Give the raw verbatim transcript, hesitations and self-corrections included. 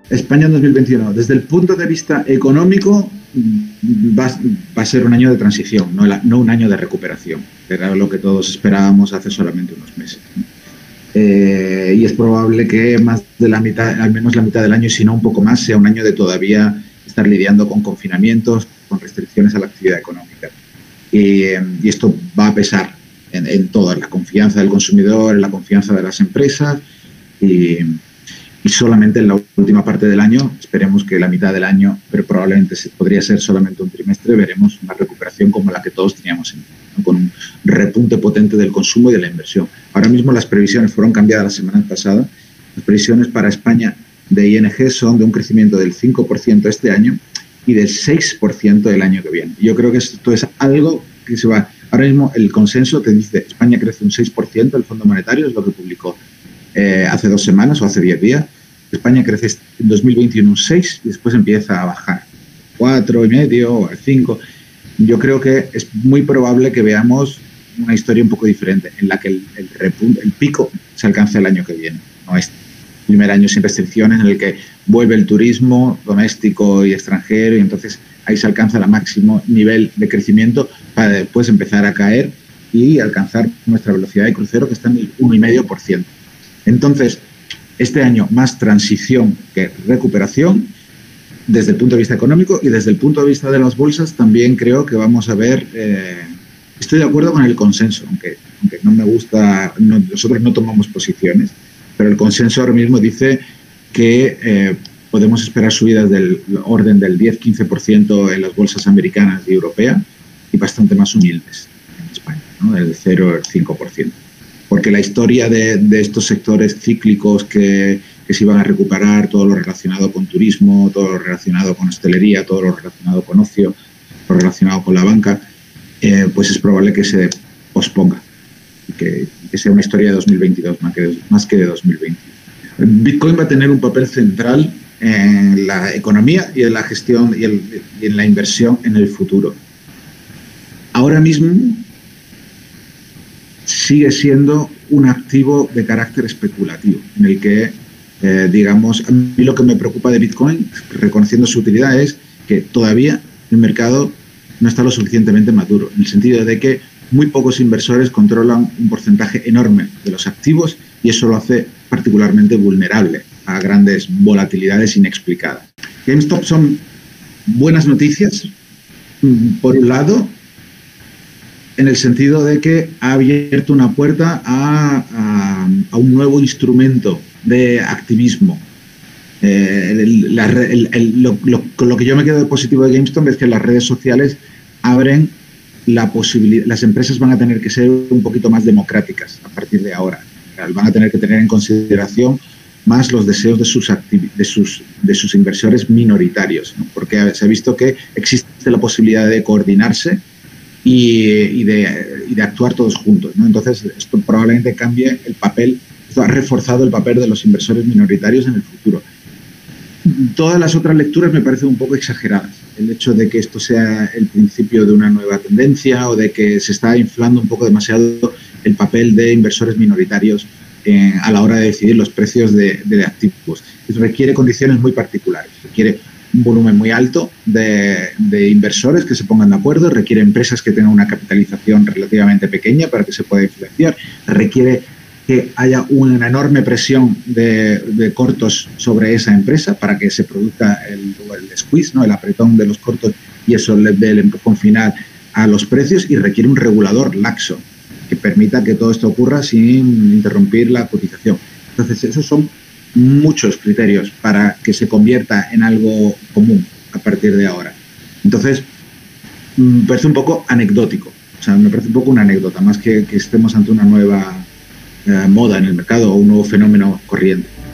España en dos mil veintiuno, desde el punto de vista económico, va, va a ser un año de transición, no, la, no un año de recuperación. Era lo que todos esperábamos hace solamente unos meses. Eh, y es probable que más de la mitad, al menos la mitad del año, si no un poco más, sea un año de todavía estar lidiando con confinamientos, con restricciones a la actividad económica. Y, y esto va a pesar en, en todo, en la confianza del consumidor, en la confianza de las empresas y, y solamente en la última parte del año, esperemos que la mitad del año, pero probablemente podría ser solamente un trimestre, veremos una recuperación como la que todos teníamos en mente, ¿no? Con un repunte potente del consumo y de la inversión. Ahora mismo las previsiones fueron cambiadas la semana pasada. Las previsiones para España de I N G son de un crecimiento del cinco por ciento este año y del seis por ciento el año que viene. Yo creo que esto es algo que se va... Ahora mismo el consenso te dice España crece un seis por ciento, el Fondo Monetario es lo que publicó eh, hace dos semanas o hace diez días. España crece en dos mil veintiuno un seis y después empieza a bajar cuatro y medio o al cinco. Yo creo que es muy probable que veamos una historia un poco diferente en la que el, el, repunte, el pico se alcance el año que viene, no este primer año sin restricciones en el que vuelve el turismo doméstico y extranjero y entonces ahí se alcanza el máximo nivel de crecimiento para después empezar a caer y alcanzar nuestra velocidad de crucero que está en el uno coma cinco por ciento. Entonces, este año más transición que recuperación desde el punto de vista económico y desde el punto de vista de las bolsas también creo que vamos a ver... Eh, estoy de acuerdo con el consenso, aunque, aunque no me gusta, no, nosotros no tomamos posiciones, pero el consenso ahora mismo dice que eh, podemos esperar subidas del orden del diez a quince por ciento en las bolsas americanas y europeas y bastante más humildes en España, ¿no? Del cero al cinco por ciento. Porque la historia de, de estos sectores cíclicos que, que se iban a recuperar, todo lo relacionado con turismo, todo lo relacionado con hostelería, todo lo relacionado con ocio, lo relacionado con la banca, eh, pues es probable que se posponga y que, que sea una historia de dos mil veintidós más que de, más que de dos mil veinte. Bitcoin va a tener un papel central en la economía y en la gestión y, el, y en la inversión en el futuro. Ahora mismo sigue siendo un activo de carácter especulativo, en el que, eh, digamos, a mí lo que me preocupa de Bitcoin, reconociendo su utilidad, es que todavía el mercado no está lo suficientemente maduro, en el sentido de que muy pocos inversores controlan un porcentaje enorme de los activos y eso lo hace particularmente vulnerable a grandes volatilidades inexplicadas. GameStop son buenas noticias, por un lado, en el sentido de que ha abierto una puerta a, a, a un nuevo instrumento de activismo. Eh, el, la, el, el, lo, lo, lo que yo me quedo de positivo de GameStop es que las redes sociales abren la posibilidad, las empresas van a tener que ser un poquito más democráticas a partir de ahora. Van a tener que tener en consideración más los deseos de sus, de sus, de sus inversores minoritarios, ¿no? Porque se ha visto que existe la posibilidad de coordinarse y, y, de, y de actuar todos juntos, ¿no? Entonces, esto probablemente cambie el papel, esto ha reforzado el papel de los inversores minoritarios en el futuro. Todas las otras lecturas me parecen un poco exageradas. El hecho de que esto sea el principio de una nueva tendencia o de que se está inflando un poco demasiado el papel de inversores minoritarios eh, a la hora de decidir los precios de, de activos. Eso requiere condiciones muy particulares. Requiere un volumen muy alto de, de inversores que se pongan de acuerdo, requiere empresas que tengan una capitalización relativamente pequeña para que se pueda financiar, requiere que haya una enorme presión de, de cortos sobre esa empresa para que se produzca el, el squeeze, ¿no? El apretón de los cortos y eso le dé el empujón final a los precios y requiere un regulador laxo que permita que todo esto ocurra sin interrumpir la cotización. Entonces, esos son muchos criterios para que se convierta en algo común a partir de ahora. Entonces, me parece un poco anecdótico, o sea, me parece un poco una anécdota, más que que estemos ante una nueva eh, moda en el mercado o un nuevo fenómeno corriente.